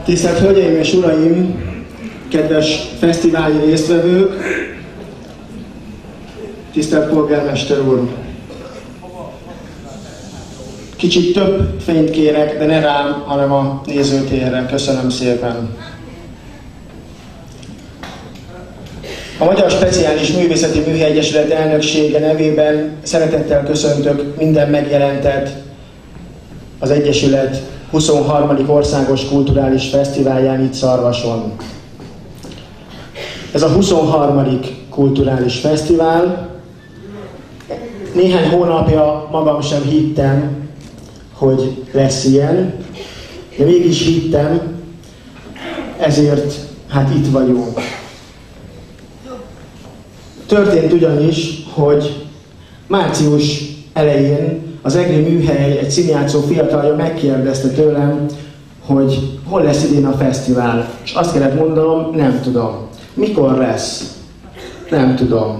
Tisztelt Hölgyeim és Uraim, kedves fesztiváli résztvevők, tisztelt Polgármester úr! Kicsit több fényt kérek, de ne rám, hanem a nézőtérre. Köszönöm szépen! A Magyar Speciális Művészeti Műhelyegyesület elnöksége nevében szeretettel köszöntök minden megjelentet az Egyesület 23. Országos Kulturális Fesztiválján itt Szarvason. Ez a 23. kulturális fesztivál. Néhány hónapja magam sem hittem, hogy lesz ilyen, de mégis hittem, ezért hát itt vagyunk. Történt ugyanis, hogy március elején az EGRI műhely egy színjátszó fiatalja megkérdezte tőlem, hogy hol lesz idén a fesztivál. És azt kellett mondanom, nem tudom. Mikor lesz? Nem tudom.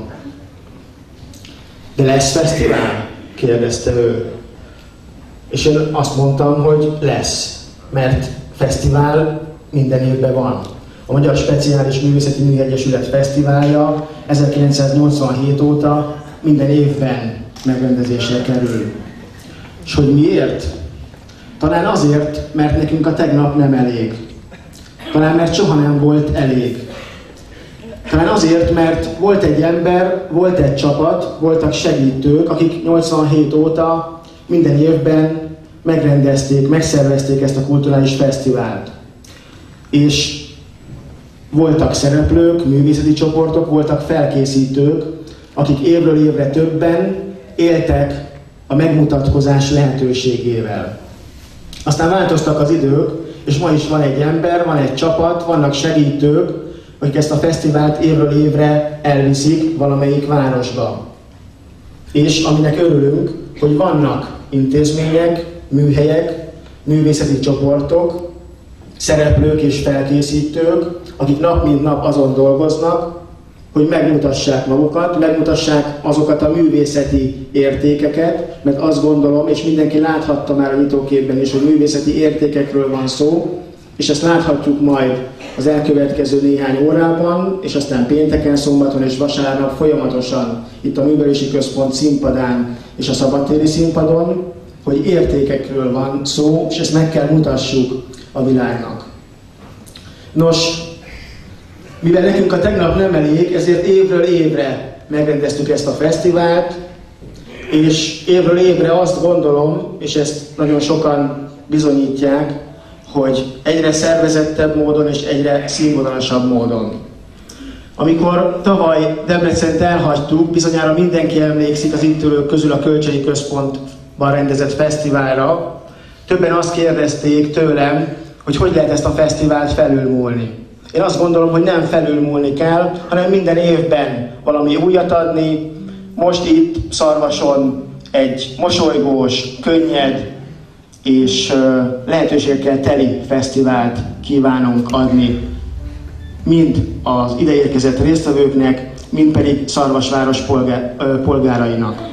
De lesz fesztivál? Kérdezte ő. És én azt mondtam, hogy lesz. Mert fesztivál minden évben van. A Magyar Speciális Művészeti Műhelyegyesület fesztiválja 1987 óta minden évben megrendezésre kerül. És hogy miért? Talán azért, mert nekünk a tegnap nem elég. Talán mert soha nem volt elég. Talán azért, mert volt egy ember, volt egy csapat, voltak segítők, akik 87 óta minden évben megrendezték, megszervezték ezt a kulturális fesztivált. És voltak szereplők, művészeti csoportok, voltak felkészítők, akik évről évre többen éltek a megmutatkozás lehetőségével. Aztán változtak az idők, és ma is van egy ember, van egy csapat, vannak segítők, akik ezt a fesztivált évről évre elviszik valamelyik városba. És aminek örülünk, hogy vannak intézmények, műhelyek, művészeti csoportok, szereplők és felkészítők, akik nap mint nap azon dolgoznak, hogy megmutassák magukat, megmutassák azokat a művészeti értékeket, mert azt gondolom, és mindenki láthatta már a nyitóképben is, hogy művészeti értékekről van szó, és ezt láthatjuk majd az elkövetkező néhány órában, és aztán pénteken, szombaton és vasárnap folyamatosan itt a Művelési Központ színpadán és a szabadtéri színpadon, hogy értékekről van szó, és ezt meg kell mutassuk a világnak. Nos, mivel nekünk a tegnap nem elég, ezért évről évre megrendeztük ezt a fesztivált, és évről évre azt gondolom, és ezt nagyon sokan bizonyítják, hogy egyre szervezettebb módon és egyre színvonalasabb módon. Amikor tavaly Debrecent elhagytuk, bizonyára mindenki emlékszik az itt ülők közül a Kölcsei Központban rendezett fesztiválra. Többen azt kérdezték tőlem, hogy hogy lehet ezt a fesztivált felülmúlni. Én azt gondolom, hogy nem felülmúlni kell, hanem minden évben valami újat adni. Most itt Szarvason egy mosolygós, könnyed és lehetőségekkel teli fesztivált kívánunk adni mind az ideérkezett résztvevőknek, mind pedig Szarvasváros polgárainak.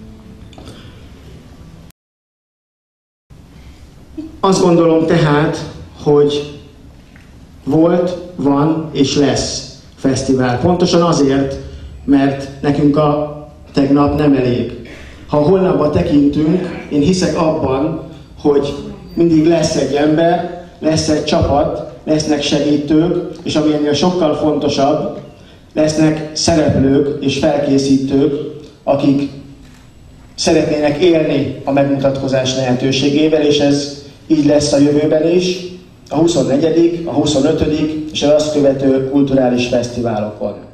Azt gondolom tehát, hogy volt, van és lesz fesztivál. Pontosan azért, mert nekünk a tegnap nem elég. Ha holnapba tekintünk, én hiszek abban, hogy mindig lesz egy ember, lesz egy csapat, lesznek segítők, és ami ennél sokkal fontosabb, lesznek szereplők és felkészítők, akik szeretnének élni a megmutatkozás lehetőségével, és ez így lesz a jövőben is, a 24., a 25. és az azt követő kulturális fesztiválokon.